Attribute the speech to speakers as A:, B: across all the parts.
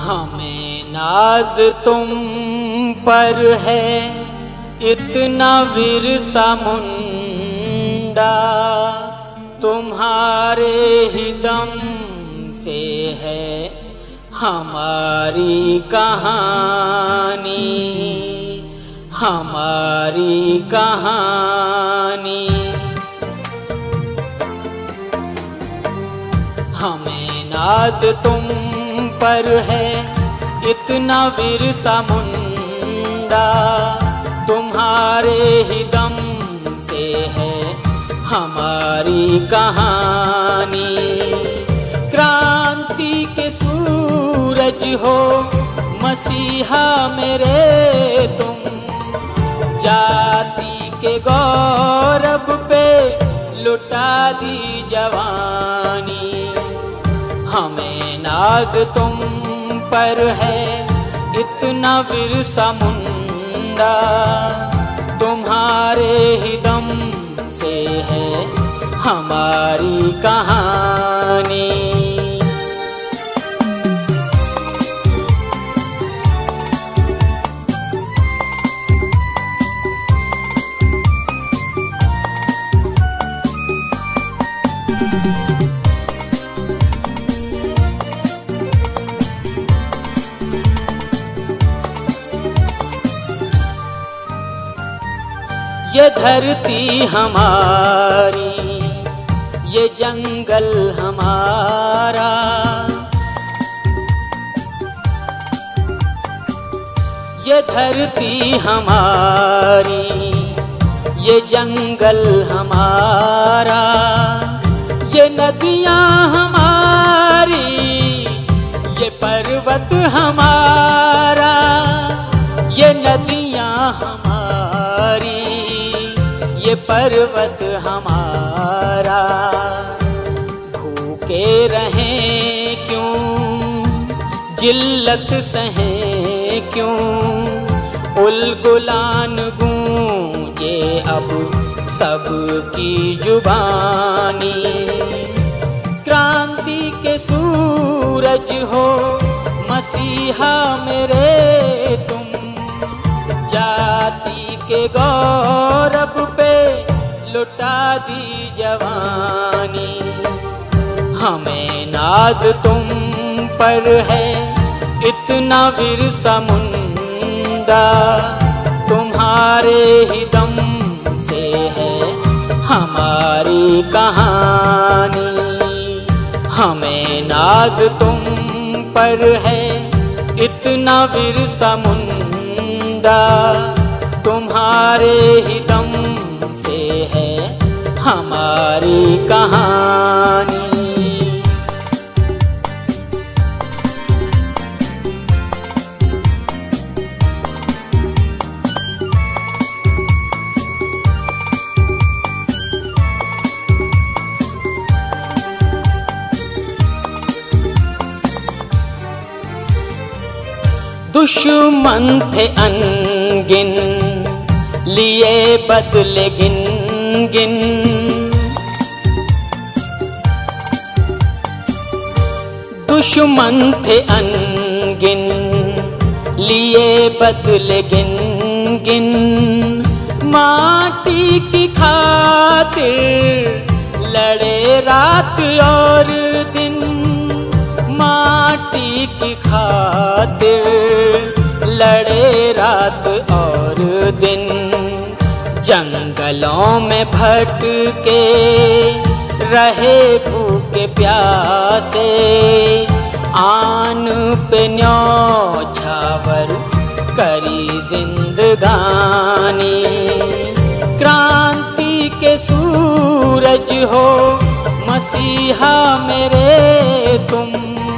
A: हमें नाज तुम पर है इतना विरसा मुंडा, तुम्हारे ही दम से है हमारी कहानी, हमारी कहानी। हमें नाज तुम पर है इतना विरसा मुंडा, तुम्हारे ही दम से है हमारी कहानी। क्रांति के सूरज हो मसीहा मेरे तुम, जाति के गौरव पे लुटा दी जवानी। हमें नाज तुम पर है इतना विरसा मुंडा, तुम्हारे ही दम से है हमारी कहानी। ये धरती हमारी, ये जंगल हमारा, ये धरती हमारी, ये जंगल हमारा, ये नदियाँ हमारी, ये पर्वत हमारा, ये नदियाँ हमारी, ये पर्वत हमारा। भूखे रहें क्यों, जिल्लत सहें क्यों, उलगुलान गूंजे अब सबकी जुबानी। क्रांति के सूरज हो मसीहा मेरे तुम, जाति के गौरव पे लुटा दी जवानी। हमें नाज तुम पर है इतना विरसा मुंडा, तुम्हारे ही दम से है हमारी कहानी। हमें नाज तुम पर है इतना विरसा मुंडा, तुम्हारे ही दम से है हमारी कहानी। दुश्मन थे अनगिन, लिए बदले गिन गिन, दुश्मन थे अनगिन, लिए बदले गिन गिन। माटी की खातिर लड़े रात और दिन, माटी की खातिर लड़े रात और दिन। जंगलों में भटके रहे भूखे प्यासे, आन पे न्योछावर करी जिंदगानी। क्रांति के सूरज हो मसीहा मेरे तुम,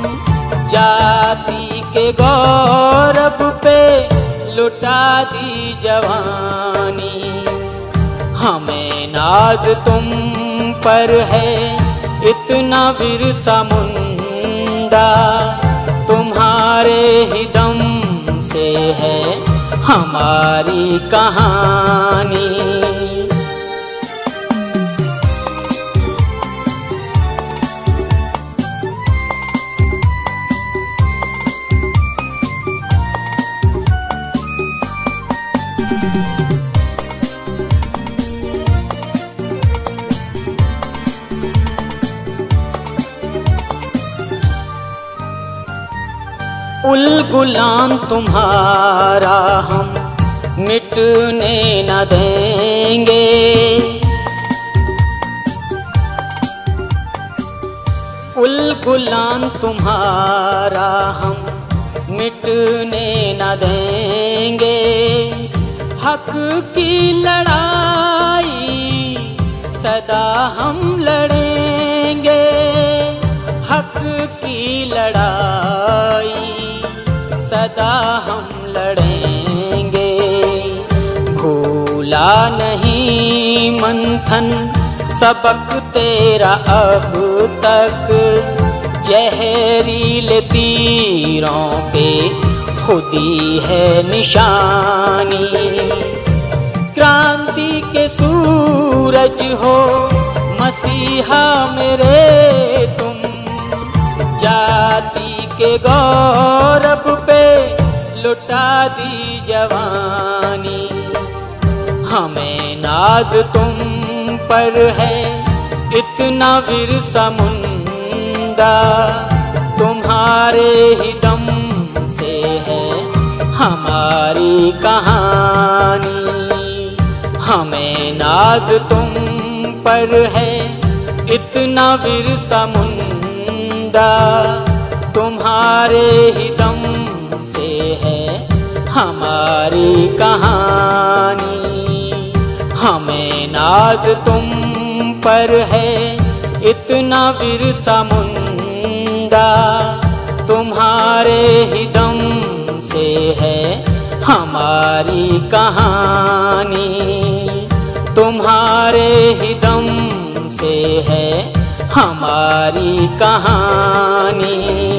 A: जाति के गौरव पे लुटा दी जवानी। हमें नाज तुम पर है इतना विरसा मुंडा, तुम्हारे ही दम से है हमारी कहानी। उलगुलान तुम्हारा हम मिटने न देंगे। उलगुलान तुम्हारा हम मिटने न देंगे। हक की लड़ाई सदा हम लड़ेंगे। हक की लड़ाई सदा हम लड़ेंगे। भूला नहीं मंथन सबक तेरा अब तक। जहरीले तीरों पे खुदी है निशानी। क्रांति के सूरज हो मसीहा मेरे तुम। जाति के गौरव पे लुटा दी जवानी। हमें नाज तुम पर है इतना विरसा मुंडा। तुम्हारे ही दम से है हमारी कहानी। हमें नाज तुम पर है इतना विरसा मुंडा। तुम्हारे ही दम से है हमारी कहानी। हमें नाज तुम पर है इतना विरसा मुंडा। तुम्हारे ही दम से है हमारी कहानी। तुम्हारे ही दम से है हमारी कहानी।